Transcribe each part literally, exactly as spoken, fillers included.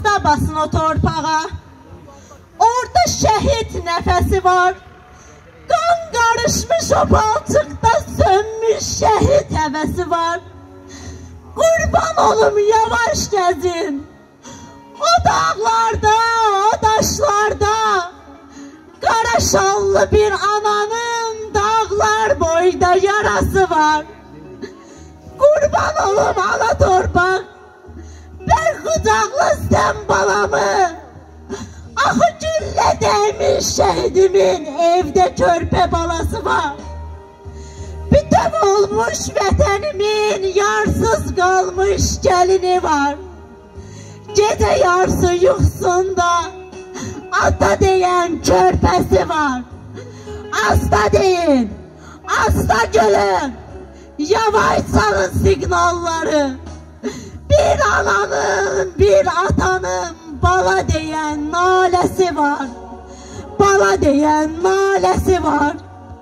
asta basın o torpağa. Orada şehit nefesi var. Kan karışmış o balçıkta sönmüş şehit hevesi var. Kurban olum yavaş gezin. O dağlarda, o taşlarda. Kara şallı bir ananın dağlar boyda yarası var. Kurban olum ana torpak. Ben kucakla sen balamı. Ahı gülle değmiş şehidimin evde körpe balası var. Bütün olmuş vətənimin yarsız kalmış gelini var. Gece yarsı yuxusunda ata diyen körpesi var. Asta deyin, asta gülün, yavaş salın signalları. Bir ananın, bir atanın bala diyen nalesi var. Bala diyen nalesi var.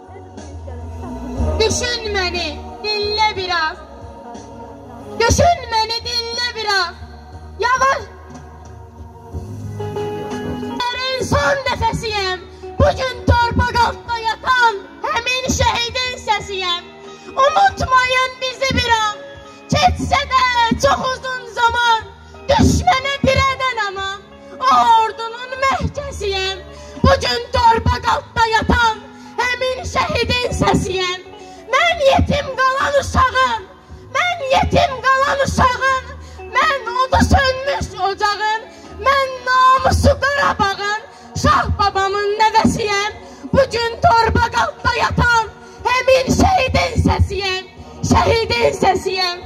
Düşün beni, dinle biraz. Düşün beni, dinle biraz. Yavaş. Yerin son nefesiyim. Bugün torpak altta yatan hemin şehidin sesiyim. Unutmayın bizi bir an. Geçse de çok uzun zaman. Düşmene direnen ama o ordunun mehkesiyim. Bugün torpak altta yatan hemin şehidin sesiyim. Ben yetim kalan uşağım. Ben yetim kalan uşağım. Ben odu sönmüş ocağın. Ben namusu Qarabağın. Şah babamın nəvəsiyəm. Bugün torpak altta yatan hemin şehidin sesiyim. Şehidin sesiyim.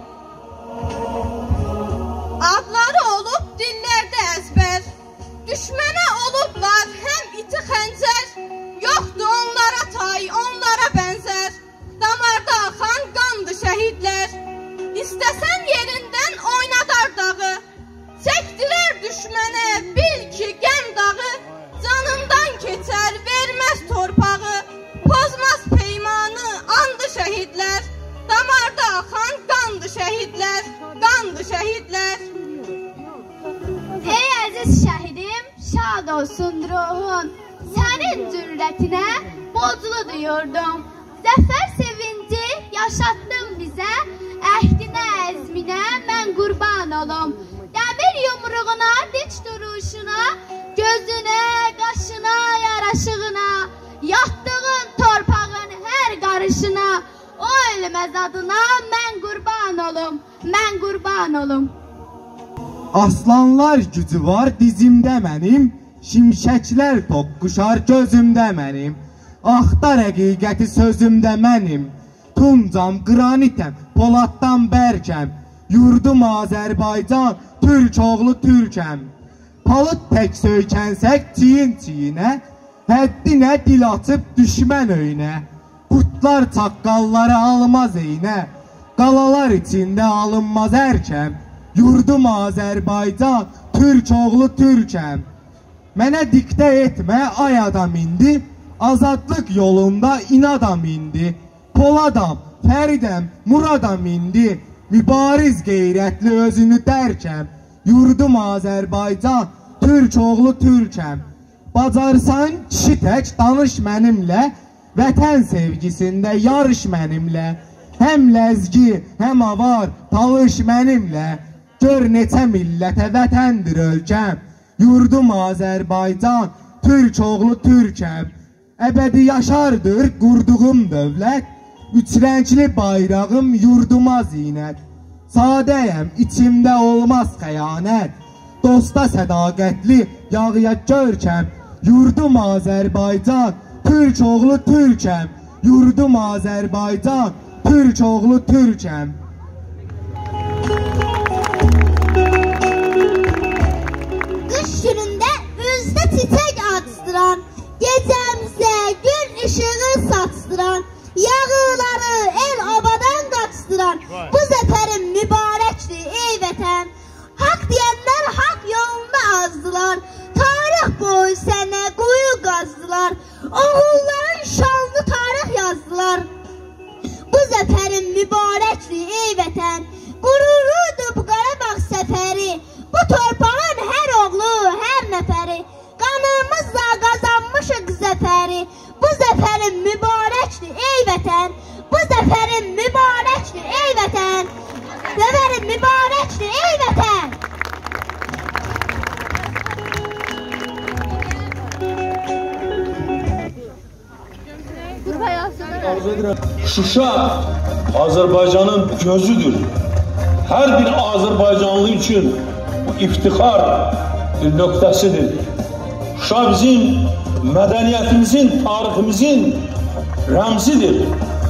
Adları olup dillerde ezber. Düşmene olublar hem iti xəncər. Yoktu onlara tay, onlara benzer. Damarda axan qandı şehidler. İstesen yerinden oynadar dağı. Çektiler düşmene bil ki gəm dağı. Canından keçer vermez torpağı. Pozmaz peymanı andı şehidler. Damarda axan qandı şehidler. Qandı şehidler. Ey əziz şəhidim, şad olsun ruhun. Sənin cürrətinə borclu duyurdum. Zəfər sevinci yaşattın bizə. Əhdinə, əzminə mən qurban olum. Dəmir yumruğuna, dik duruşuna, gözünə, qaşına, yaraşığına, yatdığın torpağın hər qarışına, o ölməz adına mən qurban olum, mən qurban olum. Aslanlar gücü var dizimdə mənim, şimşəklər toqquşar gözümdə mənim. Axtar həqiqəti sözümdə mənim, tuncam, qranitəm, poladdan bərkəm. Yurdum Azərbaycan, Türk oğlu Türkəm. Palıd tək söykənsək çiyin-çiyinə, həddinə dil açıb düşmən öyünə. Qurtlar çaqqalları almaz eynə, qalalar içində alınmaz ərkəm. Yurdum Azərbaycan, Türk oğlu Türkəm. Mənə diktə etmə ay adam indi, azadlıq yolunda inadam indi. Poladam, Fəridəm, Muradam indi, mübariz qeyrətli özünü dərkəm. Yurdum Azərbaycan, Türk oğlu Türkəm. Bacarsan kişi tək danış mənimlə, vətən sevgisində yarış mənimlə. Həm ləzgi, həm avar, talış mənimlə. Gör neçə millətə vətəndir ölkəm. Yurdum Azərbaycan, Türk oğlu Türkəm. Əbədi yaşardır qurduğum dövlət, üç rəngli bayrağım yurduma zinət. Sadəyəm, içimdə olmaz xəyanət, dosta sədaqətli yağıya görkəm. Yurdum Azərbaycan, Türk oğlu Türkəm. Yurdum Azərbaycan, Türk oğlu Türkəm. Qış günündə üzdə çiçək açdıran, gecəmizə gün işığı saçdıran, yağıları el obadan qaçdıran, bu zəfərin mübarəkdir ey vətən. Haqq deyənlər haqq yolunda azdılar, tarix boyu sənə quyu qazdılar, oğulların şanlı tarix yazdılar. Bu zəfərin mübarəkdir Döverin mübarektir ey vətən. Şuşa Azərbaycanın gözüdür. Hər bir Azərbaycanlı üçün bu iftixar bir nöqtəsidir. Şuşa bizim mədəniyyətimizin, tariximizin rəmzidir.